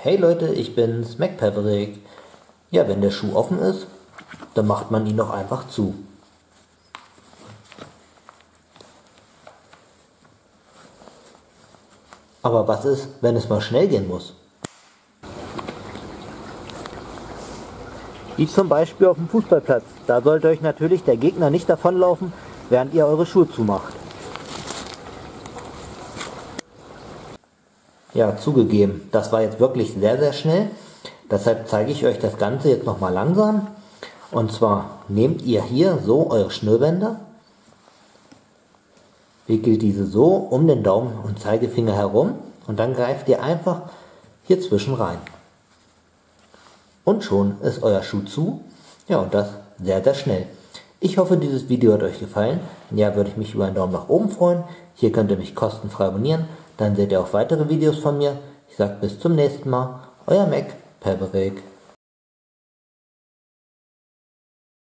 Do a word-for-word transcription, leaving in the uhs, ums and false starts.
Hey Leute, ich bin's, MacPaverick. Ja, wenn der Schuh offen ist, dann macht man ihn doch einfach zu. Aber was ist, wenn es mal schnell gehen muss? Wie zum Beispiel auf dem Fußballplatz. Da sollte euch natürlich der Gegner nicht davonlaufen, während ihr eure Schuhe zumacht. Ja, zugegeben, das war jetzt wirklich sehr, sehr schnell. Deshalb zeige ich euch das Ganze jetzt nochmal langsam. Und zwar nehmt ihr hier so eure Schnürbänder, wickelt diese so um den Daumen und Zeigefinger herum und dann greift ihr einfach hier zwischen rein. Und schon ist euer Schuh zu. Ja, und das sehr, sehr schnell. Ich hoffe, dieses Video hat euch gefallen. Ja, würde ich mich über einen Daumen nach oben freuen. Hier könnt ihr mich kostenfrei abonnieren. Dann seht ihr auch weitere Videos von mir. Ich sage bis zum nächsten Mal. Euer MacPaverick.